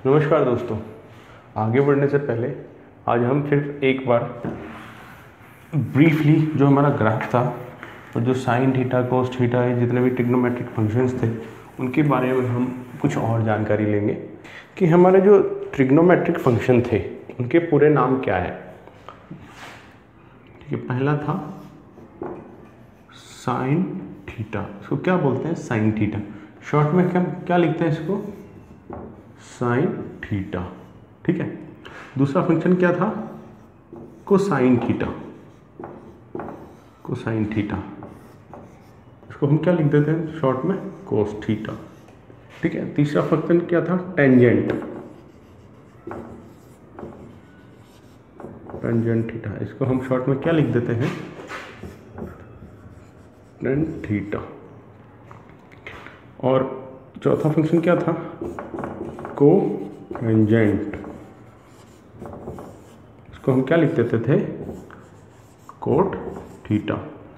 नमस्कार दोस्तों। आगे बढ़ने से पहले आज हम फिर एक बार ब्रीफली जो हमारा ग्राफ था और जो साइन थीटा कोस थीटा ये जितने भी ट्रिग्नोमेट्रिक फंक्शंस थे उनके बारे में हम कुछ और जानकारी लेंगे कि हमारे जो ट्रिग्नोमेट्रिक फंक्शन थे उनके पूरे नाम क्या है। ठीक है, पहला था साइन थीटा, इसको क्या बोलते हैं? Sine theta. शॉर्ट में क्या लिखते हैं इसको? Sine theta. ठीक है। दूसरा फंक्शन क्या था? Cosine theta. कोसाइन थीटा, इसको हम क्या लिख देते हैं शॉर्ट में? Cos theta. ठीक है। तीसरा फंक्शन क्या था? टेंजेंट। टेंजेंट थीटा, इसको हम शॉर्ट में क्या लिख देते हैं? Tan theta. और चौथा फंक्शन क्या था? को टेंजेंट, इसको हम क्या लिख देते थे? Cot theta.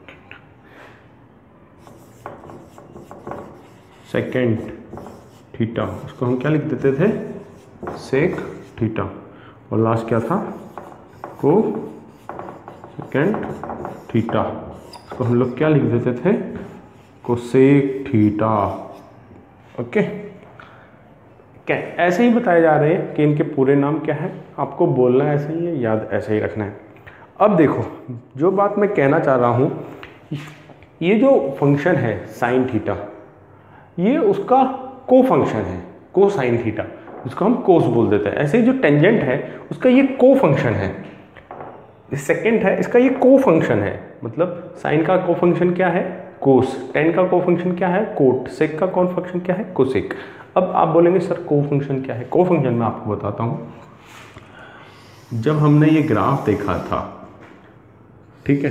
सेकेंड थीटा, इसको हम क्या लिख देते थे? Sec theta. और लास्ट क्या था? को सेकेंड थीटा, इसको हम लोग क्या लिख देते थे? Cosec theta. ओके, क्या ऐसे ही बताए जा रहे हैं कि इनके पूरे नाम क्या है? आपको बोलना ऐसे ही है, याद ऐसे ही रखना है। अब देखो, जो बात मैं कहना चाह रहा हूँ, ये जो फंक्शन है साइन थीटा, ये उसका को फंक्शन है, को साइन थीटा, उसको हम कोस बोल देते हैं। ऐसे ही जो टेंजेंट है उसका ये को फंक्शन है। सेकेंड है, इसका ये को फंक्शन है। मतलब साइन का को फंक्शन क्या है? कोस। टेन का को फंक्शन क्या है? कोट। सेक का को फंक्शन क्या है? कोसेक। अब आप बोलेंगे सर को फंक्शन क्या है? को फंक्शन मैं आपको बताता हूं। जब हमने ये ग्राफ देखा था, ठीक है,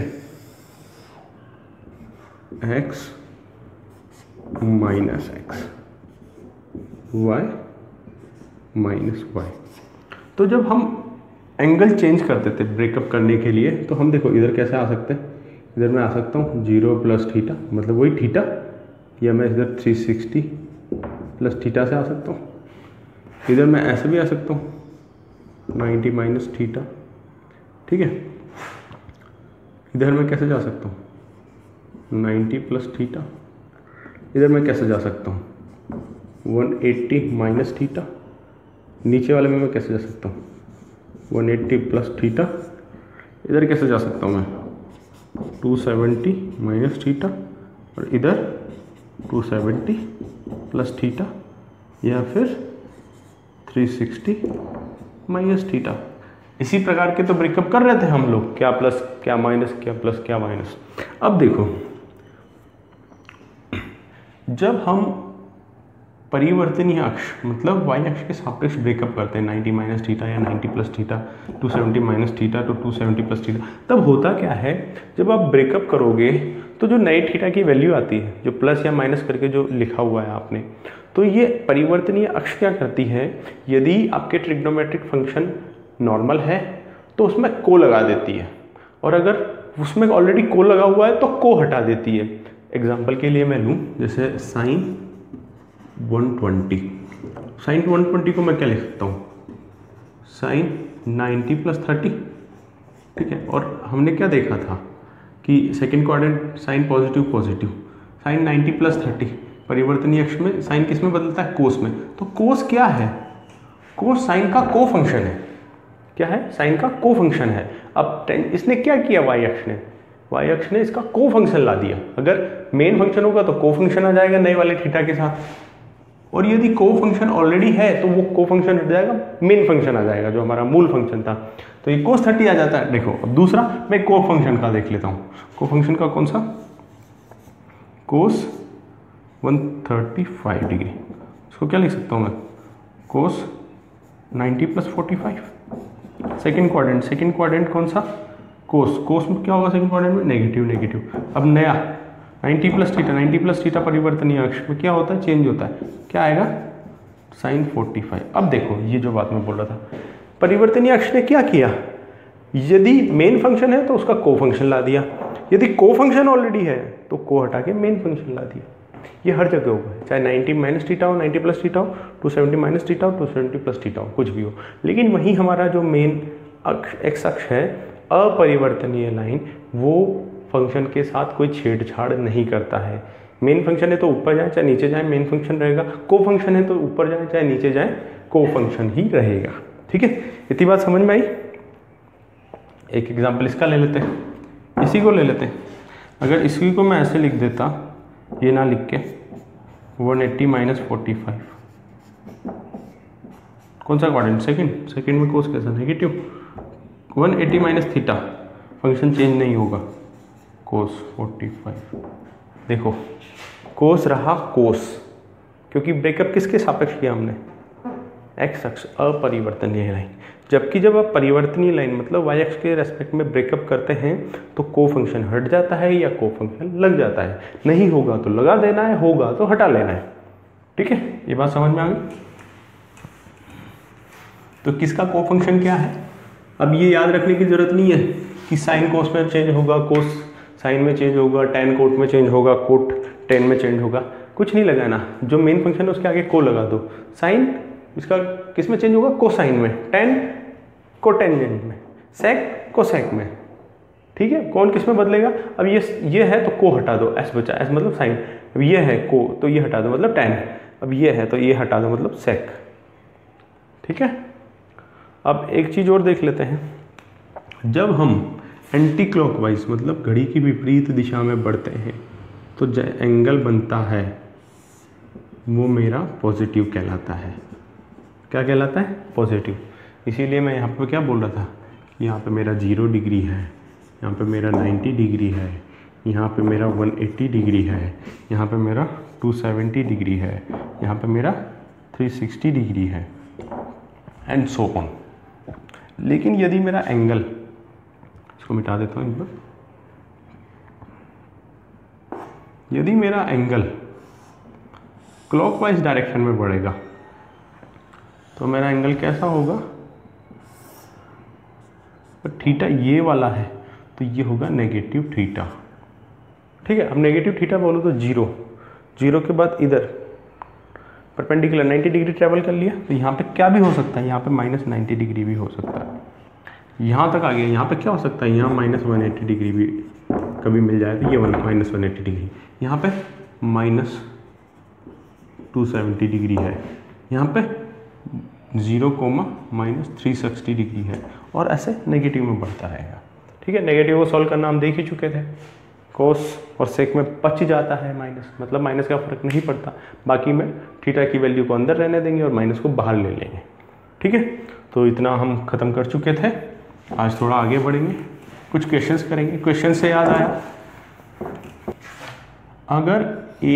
x minus x, y minus y, तो जब हम एंगल चेंज करते थे ब्रेकअप करने के लिए, तो हम देखो इधर कैसे आ सकते हैं? इधर मैं आ सकता हूँ 0 प्लस थीटा, मतलब वही थीटा, या मैं इधर 360 प्लस थीटा से आ सकता हूँ। इधर मैं ऐसे भी आ सकता हूँ 90 माइनस थीटा। ठीक है। इधर मैं कैसे जा सकता हूँ? 90 प्लस थीटा। इधर मैं कैसे जा सकता हूँ? 180 माइनस थीटा। नीचे वाले में मैं कैसे जा सकता हूँ? 180 प्लस थीटा। इधर कैसे जा सकता हूँ मैं? 270 माइनस थीटा। और इधर 270 प्लस थीटा, या फिर 360 माइनस थीटा। इसी प्रकार के तो ब्रेकअप कर रहे थे हम लोग, क्या प्लस क्या माइनस, क्या प्लस क्या माइनस। अब देखो, जब हम परिवर्तनीय अक्ष मतलब y अक्ष के सापेक्ष ब्रेकअप करते हैं 90 माइनस थीटा या 90 प्लस थीटा, 270 माइनस थीटा तो 270 प्लस थीटा, तब होता क्या है? जब आप ब्रेकअप करोगे तो जो नई थीटा की वैल्यू आती है, जो प्लस या माइनस करके जो लिखा हुआ है आपने, तो ये परिवर्तनीय अक्ष क्या करती है? यदि आपके ट्रिग्नोमेट्रिक फंक्शन नॉर्मल है तो उसमें को लगा देती है, और अगर उसमें ऑलरेडी को लगा हुआ है तो को हटा देती है। एग्जाम्पल के लिए मैं लूँ जैसे साइन 120, साइन 120 को मैं क्या लिख सकता हूँ? Sine 90 plus 30। ठीक है। और हमने क्या देखा था कि second quadrant sine positive positive, sine 90 plus 30 परिवर्तनीय अक्ष में साइन किस में बदलता है? कोस में। तो कोस क्या है? कोस साइन का को फंक्शन है। क्या है? साइन का को फंक्शन है। अब इसने क्या किया? वाई अक्ष ने, वाई अक्ष ने इसका को फंक्शन ला दिया। अगर मेन फंक्शन होगा तो को फंक्शन आ जाएगा नए वाले थीटा के साथ, और यदि को फंक्शन ऑलरेडी है तो वो को फंक्शन हट जाएगा, मेन फंक्शन आ जाएगा जो हमारा मूल फंक्शन था। तो ये कोस 30 आ जाता है। देखो अब दूसरा मैं को फंक्शन का देख लेता हूँ। को फंक्शन का कौन सा? कोस 135 डिग्री, इसको क्या लिख सकता हूँ मैं? कोस 90 प्लस 45। सेकेंड क्वाड्रेंट कौन सा? कोस। कोस में क्या होगा सेकेंड क्वाड्रेंट में? Negative negative. अब नया 90 प्लस थीटा परिवर्तनीय अक्ष में क्या होता है? चेंज होता है। क्या आएगा? साइन 45। अब देखो ये जो बात मैं बोल रहा था, परिवर्तनीय अक्ष ने क्या किया? यदि मेन फंक्शन है तो उसका को फंक्शन ला दिया, यदि को फंक्शन ऑलरेडी है तो को हटा के मेन फंक्शन ला दिया। ये हर जगह होगा, चाहे 90 माइनस थीटा हो, 90 प्लस थीटा हो, 270 माइनस थीटा हो, 270 प्लस थीटा हो, कुछ भी हो। लेकिन वहीं हमारा जो मेन अक्ष एक्स अक्ष है, अपरिवर्तनीय लाइन, वो फंक्शन के साथ कोई छेड़छाड़ नहीं करता है। मेन फंक्शन है तो ऊपर जाए चाहे नीचे जाए मेन फंक्शन रहेगा, को फंक्शन है तो ऊपर जाए चाहे नीचे जाए को फंक्शन ही रहेगा। ठीक है, इतनी बात समझ में आई। एक एग्जांपल इसका ले लेते हैं, इसी को ले लेते हैं। अगर इसी को मैं ऐसे लिख देता, ये ना लिख के 180 माइनस 45, कौन सा क्वाड्रेंट? सेकंड में कोस कैसा? Negative. 180 minus theta, function change नहीं होगा, कोस 45। देखो कोस रहा कोस, क्योंकि ब्रेकअप किसके सापेक्ष किया हमने? एक्स अक्ष, अपरिवर्तनीय लाइन। जबकि जब आप परिवर्तनीय लाइन मतलब वाई अक्ष के रेस्पेक्ट में ब्रेकअप करते हैं तो को फंक्शन हट जाता है या को फंक्शन लग जाता है। नहीं होगा तो लगा देना है, होगा तो हटा लेना है। ठीक है, ये बात समझ में आ गई। तो किसका को फंक्शन क्या है? अब ये याद रखने की जरूरत नहीं है कि साइन कोस में चेंज होगा, कोस साइन में चेंज होगा, टेन कोट में चेंज होगा, कोट टेन में चेंज होगा, कुछ नहीं लगाना। जो मेन फंक्शन है उसके आगे को लगा दो। साइन इसका किस में चेंज होगा? कोसाइन में, टेन कोटेंजेंट में, सेक कोसेक में। ठीक है, कौन किस में बदलेगा? अब ये है तो को हटा दो, एस बचा, एस मतलब साइन। अब ये है को तो ये हटा दो मतलब टेन। अब ये है तो ये हटा दो मतलब सेक। ठीक है, अब एक चीज और देख लेते हैं। जब हम एंटी क्लॉकवाइज मतलब घड़ी की विपरीत दिशा में बढ़ते हैं तो जो एंगल बनता है वो मेरा पॉजिटिव कहलाता है। क्या कहलाता है? पॉजिटिव। इसीलिए मैं यहाँ पे क्या बोल रहा था कि यहाँ पे मेरा 0 डिग्री है, यहाँ पे मेरा 90 डिग्री है, यहाँ पे मेरा 180 डिग्री है, यहाँ पे मेरा 270 डिग्री है, यहाँ पे मेरा 360 डिग्री है, एंड सो ऑन। लेकिन यदि मेरा एंगल, इसको मिटा देता हूँ एक बार, यदि मेरा एंगल क्लॉकवाइज डायरेक्शन में बढ़ेगा तो मेरा एंगल कैसा होगा? थीटा ये वाला है तो ये होगा नेगेटिव थीटा। ठीक है, अब नेगेटिव थीटा बोलो तो 0 के बाद इधर परपेंडिकुलर 90 डिग्री ट्रेवल कर लिया तो यहाँ पे क्या भी हो सकता है? यहाँ पे माइनस 90 डिग्री भी हो सकता है। यहाँ तक आ गया, यहाँ पे क्या हो सकता है? यहाँ माइनस 180 डिग्री भी कभी मिल जाए तो ये माइनस 180 डिग्री, यहाँ पे माइनस 270 डिग्री है, यहाँ पे 0, माइनस 360 डिग्री है, और ऐसे नेगेटिव में बढ़ता रहेगा। ठीक है, नेगेटिव को सॉल्व करना हम देख ही चुके थे। कोस और सेक में बच जाता है माइनस, मतलब माइनस का फर्क नहीं पड़ता। बाकी में थीटा की वैल्यू को अंदर रहने देंगे और माइनस को बाहर ले लेंगे। ठीक है, तो इतना हम ख़त्म कर चुके थे। आज थोड़ा आगे बढ़ेंगे, कुछ क्वेश्चंस करेंगे। क्वेश्चन से याद आया, अगर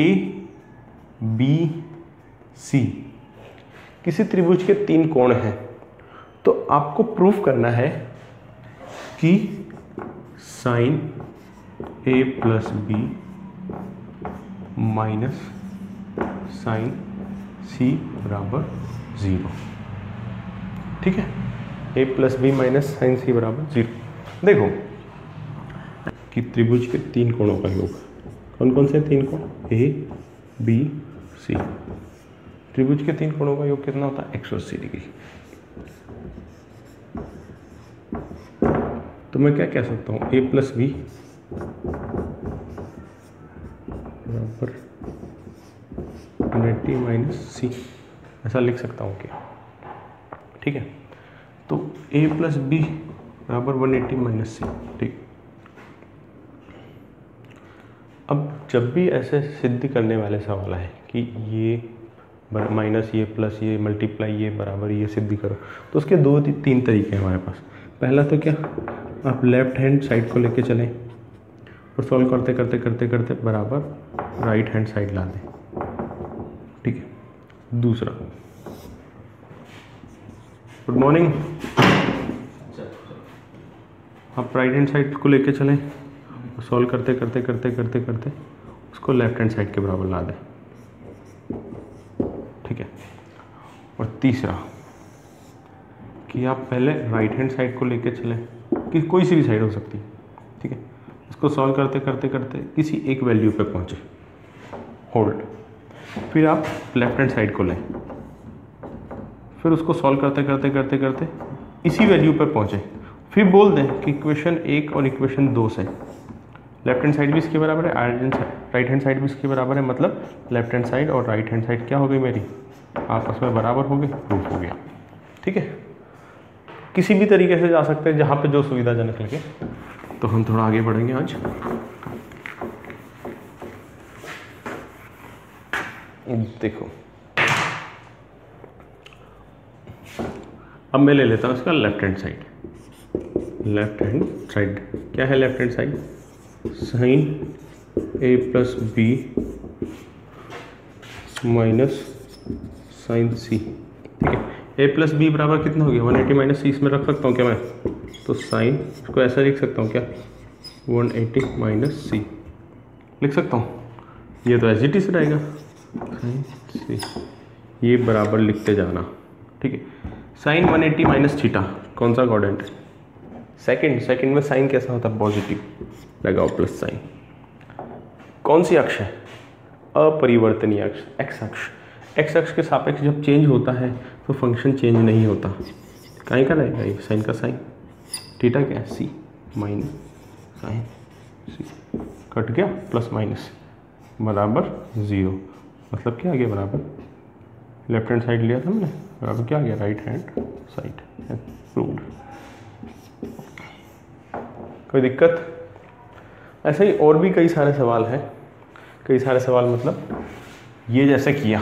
ABC किसी त्रिभुज के 3 कोण हैं तो आपको प्रूफ करना है कि sine A plus B minus sine C बराबर 0। ठीक है, A plus B minus sine C बराबर 0। देखो कि त्रिभुज के 3 कोणों का योग, कौन कौन से 3 कोण? A B C। त्रिभुज के 3 कोणों का योग कितना होता है? 180 डिग्री। तो मैं क्या कह सकता हूँ? A प्लस बी बराबर 180 माइनस C, ऐसा लिख सकता हूँ क्या? ठीक है, तो A प्लस बी बराबर 180 माइनस C। ठीक, अब जब भी ऐसे सिद्ध करने वाले सवाल है कि ये माइनस ये प्लस ये मल्टीप्लाई ये बराबर ये सिद्ध करो, तो उसके 2-3 तरीके हैं हमारे पास। पहला तो क्या, आप लेफ्ट हैंड साइड को लेके चलें और सॉल्व करते करते करते करते बराबर राइट हैंड साइड ला दें। ठीक है, दूसरा, गुड मॉर्निंग, आप राइट हैंड साइड को लेके चलें और सॉल्व करते करते करते करते करते उसको लेफ्ट हैंड साइड के बराबर ला दें। ठीक है, और तीसरा कि आप पहले राइट हैंड साइड को लेके चलें, कि कोई सी भी साइड हो सकती है। ठीक है, इसको सॉल्व करते करते करते किसी एक वैल्यू पे पहुँचे। होल्ड। फिर आप लेफ्ट हैंड साइड को लें, फिर उसको सॉल्व करते करते करते करते इसी वैल्यू पर पहुँचे। फिर बोल दें कि इक्वेशन 1 और इक्वेशन 2 से लेफ्ट हैंड साइड भी इसके बराबर है, राइट हैंड साइड भी इसके बराबर है, मतलब लेफ्ट हैंड साइड और राइट हैंड साइड क्या हो गई मेरी, आपस में बराबर हो गए, प्रूफ हो गया। ठीक है, किसी भी तरीके से जा सकते हैं जहाँ पे जो सुविधाजनक लगे। तो हम थोड़ा आगे बढ़ेंगे आज। देखो अब मैं ले लेता हूँ इसका left hand side. Left hand side क्या है, left hand side sine A plus B minus sine C. ठीक है, ए प्लस बी बराबर कितना हो गया 180 माइनस सी, इसमें रख सकता हूँ क्या मैं, तो साइन इसको ऐसा लिख सकता हूँ क्या 180 माइनस सी लिख सकता हूँ, ये तो एज इट इज रहेगा साइन सी, ये बराबर लिखते जाना। ठीक है, साइन 180 माइनस थीटा कौन सा क्वाड्रेंट है, सेकंड में साइन कैसा होता है पॉजिटिव, लगाओ प्लस साइन। कौन सी अक्ष है, अपरिवर्तनीय अक्ष, एक्स अक्ष। एक्स अक्ष के सापेक्ष जब चेंज होता है तो फंक्शन चेंज नहीं होता, कहीं का रहेगा ये साइन का साइन, थीटा क्या है C minus sine C, cut गया प्लस माइनस बराबर 0, मतलब क्या आ गया बराबर, लेफ्ट हैंड साइड लिया था हमने, बराबर क्या आ गया राइट हैंड साइड, प्रूव्ड। कोई दिक्कत? ऐसे ही और भी कई सारे सवाल हैं, कई सारे सवाल मतलब ये जैसे किया,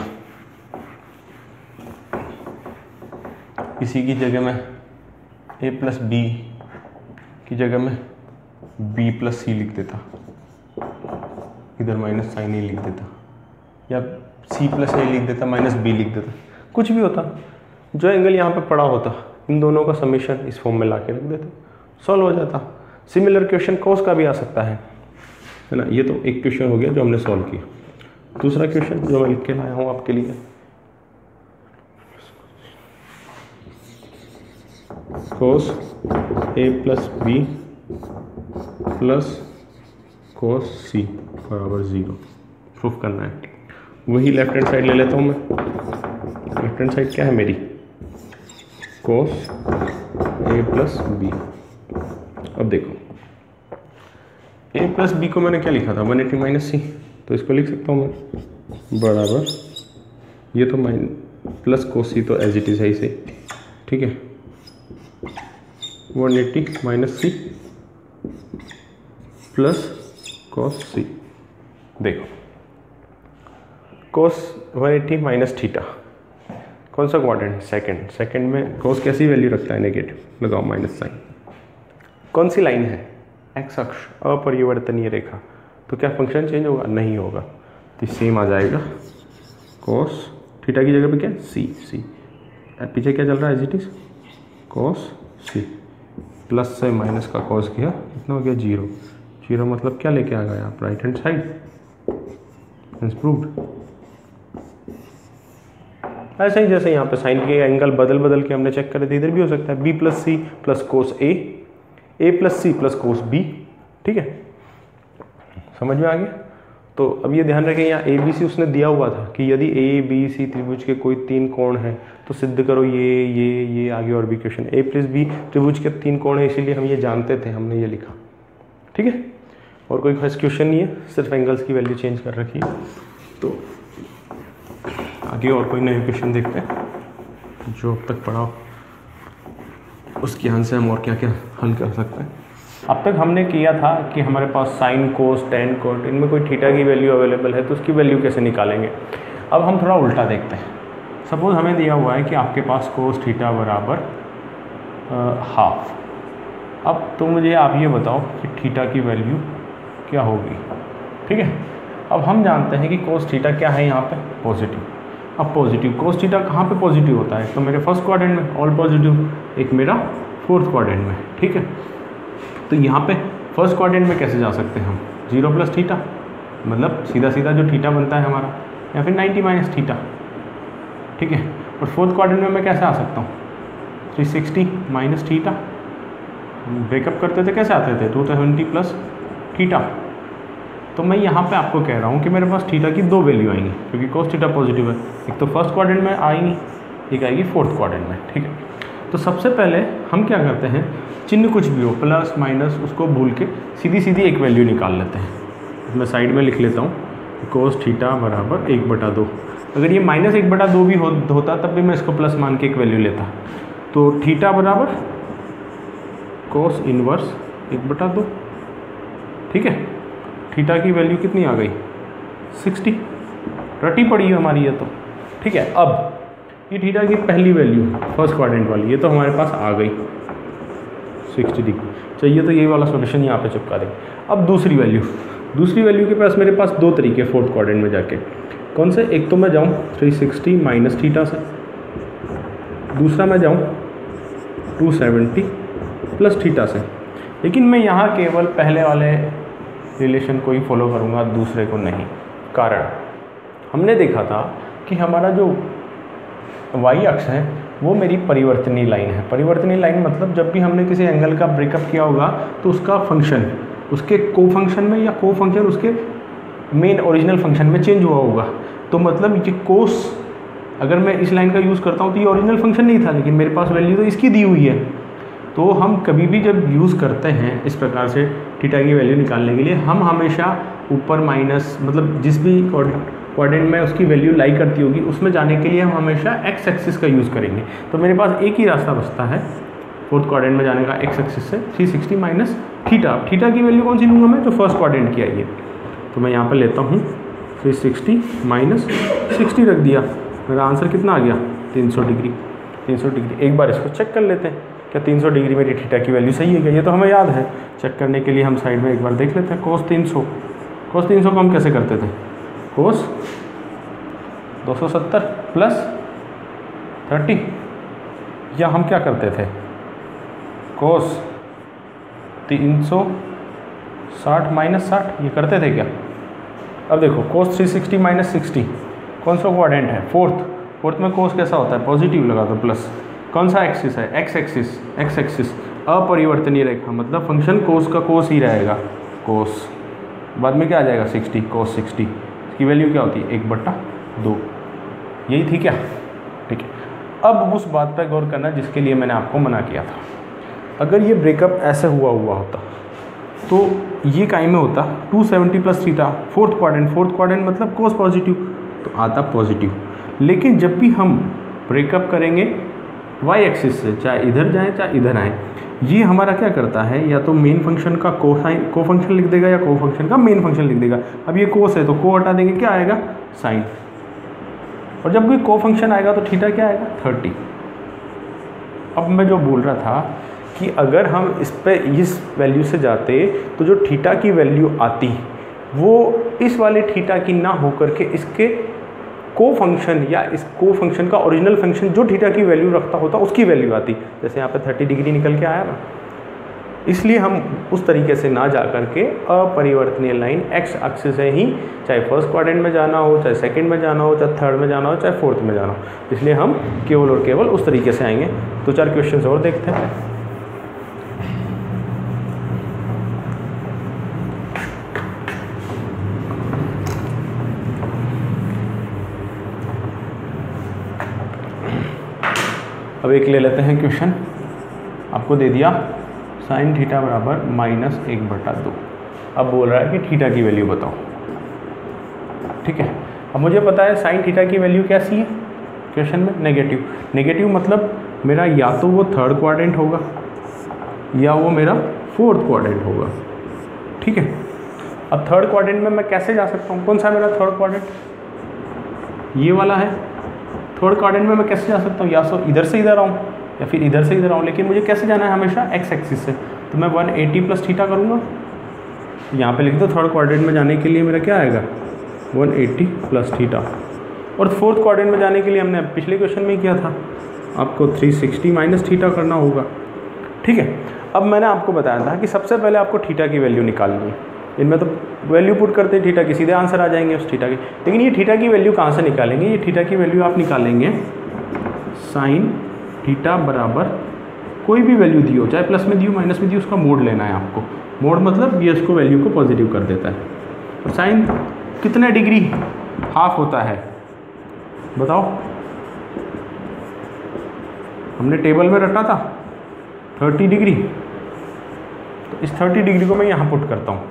इसी की जगह में a प्लस बी की जगह में b प्लस सी लिख देता, इधर माइनस साइन ए लिख देता, या c प्लस ए लिख देता माइनस b लिख देता, कुछ भी होता, जो एंगल यहाँ पे पड़ा होता इन दोनों का समीशन इस फॉर्म में ला के रख देते, सॉल्व हो जाता। सिमिलर क्वेश्चन कॉस का भी आ सकता है ना। ये तो एक क्वेश्चन हो गया जो हमने सॉल्व किया। दूसरा क्वेश्चन जो मैं लिख के लाया हूँ आपके लिए, cos a plus B plus cos c बराबर 0 प्रूफ करना है। वही लेफ्ट हैंड साइड ले लेता हूँ मैं, लेफ्ट हैंड साइड क्या है मेरी cos a प्लस बी। अब देखो a प्लस बी को मैंने क्या लिखा था 180 माइनस सी, तो इसको लिख सकता हूँ मैं बराबर, ये तो प्लस कोस सी तो एज इट इज है इसे, ठीक है 180 minus C plus cos C. देखो कॉस 180 माइनस थीटा कौन सा क्वाड्रेंट, सेकंड में कॉस कैसी वैल्यू रखता है नेगेटिव, लगाओ माइनस साइन। कौन सी लाइन है, एक्स अक्ष, अपरिवर्तनीय रेखा, तो क्या फंक्शन चेंज होगा, नहीं होगा, तो सेम आ जाएगा कॉस थीटा की जगह पे क्या सी, पीछे क्या चल रहा है as it is cos C, plus से माइनस का कॉस किया कितना हो गया 0 मतलब क्या लेके आ गए आप राइट हैंड साइड, प्रूव्ड। ऐसे ही जैसे यहाँ पे साइन के एंगल बदल के हमने चेक करे थे, इधर भी हो सकता है b plus C plus cos A plus C plus cos B. ठीक है, समझ में आ गया। तो अब ये ध्यान रखें यहाँ ए बी सी उसने दिया हुआ था कि यदि ए बी सी त्रिभुज के कोई 3 कोण हैं तो सिद्ध करो ये आगे और भी क्वेश्चन, ए प्लस बी त्रिभुज के 3 कोण है, इसीलिए हम ये जानते थे, हमने ये लिखा। ठीक है, और कोई खास क्वेश्चन नहीं है, सिर्फ एंगल्स की वैल्यू चेंज कर रखी है। तो आगे और कोई नए क्वेश्चन देखते हैं जो अब तक पढ़ा उसके ध्यान से हम और क्या क्या हल कर सकते हैं। अब तक हमने किया था कि हमारे पास साइन कोस टेन कोट इनमें कोई थीटा की वैल्यू अवेलेबल है तो उसकी वैल्यू कैसे निकालेंगे। अब हम थोड़ा उल्टा देखते हैं। सपोज हमें दिया हुआ है कि आपके पास कोस थीटा बराबर हाफ। अब तो मुझे आप ये बताओ कि थीटा की वैल्यू क्या होगी। ठीक है, अब हम जानते हैं कि कोस थीटा क्या है यहाँ पे पॉजिटिव। अब पॉजिटिव कोस थीटा कहाँ पे पॉजिटिव होता है, तो मेरे फर्स्ट क्वाड्रेंट में ऑल पॉजिटिव, एक मेरा फोर्थ क्वाड्रेंट में। ठीक है, तो यहाँ पे फर्स्ट क्वाड्रेंट में कैसे जा सकते हैं हम, 0 प्लस थीटा, मतलब सीधा जो थीटा बनता है हमारा, या फिर 90 माइनस थीटा। ठीक है, और फोर्थ क्वाड्रेंट में मैं कैसे आ सकता हूँ, 360 माइनस थीटा। ब्रेकअप करते थे कैसे आते थे, 270 प्लस थीटा। तो मैं यहाँ पे आपको कह रहा हूँ कि मेरे पास थीटा की दो वैल्यू आएंगी, क्योंकि कोस थीटा पॉजिटिव है। एक तो फर्स्ट क्वाड्रेंट में आएंगी, एक आएगी फोर्थ क्वाड्रेंट में, ठीक है। तो सबसे पहले हम क्या करते हैं, चिन्ह कुछ भी हो, प्लस माइनस, उसको भूल के सीधी सीधी एक वैल्यू निकाल लेते हैं। मैं साइड में लिख लेता हूँ, कोस थीटा बराबर 1/2। अगर ये -1/2 भी होता तब भी मैं इसको प्लस मान के एक वैल्यू लेता। तो थीटा बराबर कोस इनवर्स 1/2, ठीक है। थीटा की वैल्यू कितनी आ गई, 60, रटी पड़ी है हमारी ये तो, ठीक है। अब ये थीटा की पहली वैल्यू फर्स्ट क्वाड्रेंट वाली, ये तो हमारे पास आ गई 60 डिग्री चाहिए, तो ये वाला सॉल्यूशन यहाँ पे चिपका देंगे। अब दूसरी वैल्यू के पास मेरे पास दो तरीके फोर्थ क्वाड्रेंट में जाके, कौन से, एक तो मैं जाऊँ 360 माइनस थीटा से, दूसरा मैं जाऊँ 270 प्लस थीटा से। लेकिन मैं यहाँ केवल पहले वाले रिलेशन को ही फॉलो करूँगा, दूसरे को नहीं। कारण हमने देखा था कि हमारा जो वाई अक्ष है वो मेरी परिवर्तनीय लाइन है। परिवर्तनीय लाइन मतलब जब भी हमने किसी एंगल का ब्रेकअप किया होगा तो उसका फंक्शन उसके को फंक्शन में या को फंक्शन उसके मेन ओरिजिनल फंक्शन में चेंज हुआ होगा। तो मतलब ये कोस अगर मैं इस लाइन का यूज़ करता हूँ तो ये ओरिजिनल फंक्शन नहीं था, लेकिन मेरे पास वैल्यू तो इसकी दी हुई है। तो हम कभी भी जब यूज़ करते हैं इस प्रकार से थीटा की वैल्यू निकालने के लिए, हम हमेशा ऊपर माइनस, मतलब जिस भी क्वाड्रेंट में उसकी वैल्यू लाई करती होगी उसमें जाने के लिए हम हमेशा एक्स एक्सिस का यूज़ करेंगे। तो मेरे पास एक ही रास्ता बचता है फोर्थ क्वाड्रेंट में जाने का, एक्स एक्सिस से 360 माइनस थीटा। थीटा की वैल्यू कौन सी लूँगा मैं, जो फर्स्ट क्वाड्रेंट की आई है। तो मैं यहाँ पर लेता हूँ 360 माइनस 60 रख दिया, मेरा आंसर कितना आ गया 300 डिग्री। 300 डिग्री, एक बार इसको चेक कर लेते हैं क्या 300 डिग्री मेरी थीटा की वैल्यू सही है क्या। ये तो हमें याद है, चेक करने के लिए हम साइड में एक बार देख लेते हैं। कोस 300 को हम कैसे करते थे, कोस 270 प्लस 30, या हम क्या करते थे, कोस 360 माइनस 60, ये करते थे क्या। अब देखो कोस 360 माइनस 60 कौन सा क्वाड्रेंट है, फोर्थ में कोस कैसा होता है, पॉजिटिव लगा दो, प्लस कौन सा एक्सिस है, एक्स एक्सिस अपरिवर्तनीय रेखा, मतलब फंक्शन कोस का कोस ही रहेगा, कोस बाद में क्या आ जाएगा 60, कोस 60 की वैल्यू क्या होती है 1/2, यही थी क्या, ठीक है। अब उस बात पर गौर करना जिसके लिए मैंने आपको मना किया था। अगर ये ब्रेकअप ऐसे हुआ होता तो ये काई में होता 270 प्लस थीटा, फोर्थ क्वाड्रेंट मतलब कोस पॉजिटिव, तो आता पॉजिटिव। लेकिन जब भी हम ब्रेकअप करेंगे वाई एक्सिस से, चाहे इधर जाएँ चाहे इधर आएँ, ये हमारा क्या करता है, या तो मेन फंक्शन का को फंक्शन लिख देगा या को फंक्शन का मेन फंक्शन लिख देगा। अब ये कोस है तो को हटा देंगे, क्या आएगा साइन, और जब कोई को फंक्शन आएगा तो थीटा क्या आएगा 30। अब मैं जो बोल रहा था कि अगर हम इस वैल्यू से जाते तो जो थीटा की वैल्यू आती वो इस वाले थीटा की ना होकर के इसके को फंक्शन या इस को फंक्शन का ओरिजिनल फंक्शन जो थीटा की वैल्यू रखता होता उसकी वैल्यू आती। जैसे यहाँ पे 30 डिग्री निकल के आया ना, इसलिए हम उस तरीके से ना जा करके अपरिवर्तनीय लाइन एक्स अक्ष से ही, चाहे फर्स्ट क्वाड्रेंट में जाना हो, चाहे सेकंड में जाना हो, चाहे थर्ड में जाना हो, चाहे फोर्थ में जाना हो, इसलिए हम केवल और केवल उस तरीके से आएंगे। 2-4 क्वेश्चन और देखते हैं। अब एक ले लेते हैं क्वेश्चन, आपको दे दिया साइन थीटा बराबर -1/2। अब बोल रहा है कि थीटा की वैल्यू बताओ, ठीक है। अब मुझे पता है साइन थीटा की वैल्यू कैसी है क्वेश्चन में, नेगेटिव मतलब मेरा या तो वो थर्ड क्वाड्रेंट होगा या वो मेरा फोर्थ क्वाड्रेंट होगा, ठीक है। अब थर्ड क्वाड्रेंट में मैं कैसे जा सकता हूँ, कौन सा मेरा थर्ड क्वाड्रेंट, ये वाला है। थर्ड क्वाड्रेंट में मैं कैसे जा सकता हूँ, या तो इधर से इधर आऊँ या फिर इधर से इधर आऊँ, लेकिन मुझे कैसे जाना है हमेशा एक्स एक्सिस से, तो मैं 180 प्लस थीटा करूँगा। यहाँ पे लिख दो थर्ड क्वाड्रेंट में जाने के लिए मेरा क्या आएगा 180 प्लस थीटा, और फोर्थ क्वाड्रेंट में जाने के लिए हमने पिछले क्वेश्चन में किया था, आपको 360 माइनस थीटा करना होगा, ठीक है। अब मैंने आपको बताया था कि सबसे पहले आपको थीटा की वैल्यू निकालनी है। इनमें तो वैल्यू पुट करते हैं थीटा की, सीधे आंसर आ जाएंगे उस थीटा के। लेकिन ये थीटा की वैल्यू कहाँ से निकालेंगे, ये थीटा की वैल्यू आप निकालेंगे साइन थीटा बराबर कोई भी वैल्यू दी हो, चाहे प्लस में दी हो माइनस में दी हो, उसका मोड लेना है आपको। मोड मतलब ये उसको वैल्यू को पॉजिटिव कर देता है। और साइन कितने डिग्री हाफ होता है बताओ। हमने टेबल में रटा था 30 डिग्री, तो इस 30 डिग्री को मैं यहाँ पुट करता हूँ,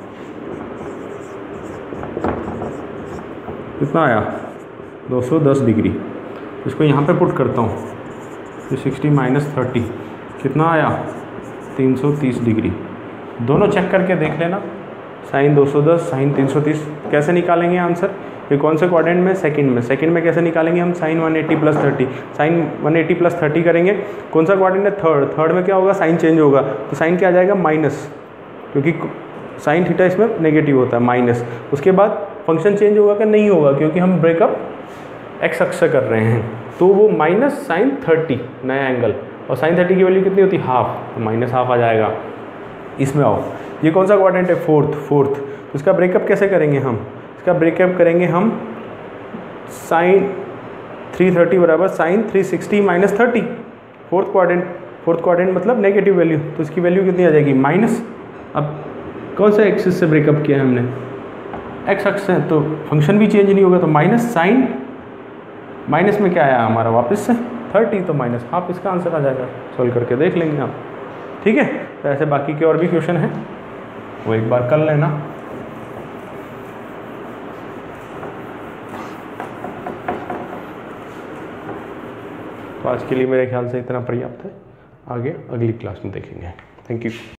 कितना आया 210 डिग्री। इसको यहाँ पे पुट करता हूँ, तो 60 माइनस 30 कितना आया 330 डिग्री। दोनों चेक करके देख लेना, साइन 210 साइन 330 कैसे निकालेंगे आंसर। ये कौन से क्वाड्रेंट में, सेकंड में। सेकंड में कैसे निकालेंगे हम, साइन 180 प्लस 30, साइन 180 प्लस 30 करेंगे। कौन सा क्वाड्रेंट है, थर्ड। थर्ड में क्या होगा, साइन चेंज होगा, तो साइन क्या आ जाएगा माइनस, क्योंकि साइन थीटा इसमें नेगेटिव होता है माइनस। उसके बाद फंक्शन चेंज होगा कि नहीं होगा, क्योंकि हम ब्रेकअप एक्स अक्ष से कर रहे हैं, तो वो माइनस साइन 30 नया एंगल, और साइन 30 की वैल्यू कितनी होती है हाफ, तो माइनस हाफ आ जाएगा। इसमें आओ, ये कौन सा क्वाड्रेंट है, फोर्थ। तो इसका ब्रेकअप कैसे करेंगे हम, इसका ब्रेकअप करेंगे हम साइन 330 बराबर साइन 360 माइनस 30। फोर्थ क्वाड्रेंट मतलब नेगेटिव वैल्यू, तो इसकी वैल्यू कितनी आ जाएगी माइनस। अब कौन सा एक्सिस से ब्रेकअप किया है हमने, एक्स अक्ष से, तो फंक्शन भी चेंज नहीं होगा, तो माइनस साइन माइनस में क्या आया हमारा वापस से 30, तो माइनस हाफ इसका आंसर आ जाएगा। सॉल्व करके देख लेंगे आप, ठीक है। तो ऐसे बाकी के और भी क्वेश्चन हैं, वो एक बार कर लेना। तो आज के लिए मेरे ख्याल से इतना पर्याप्त है, आगे अगली क्लास में देखेंगे। Thank you.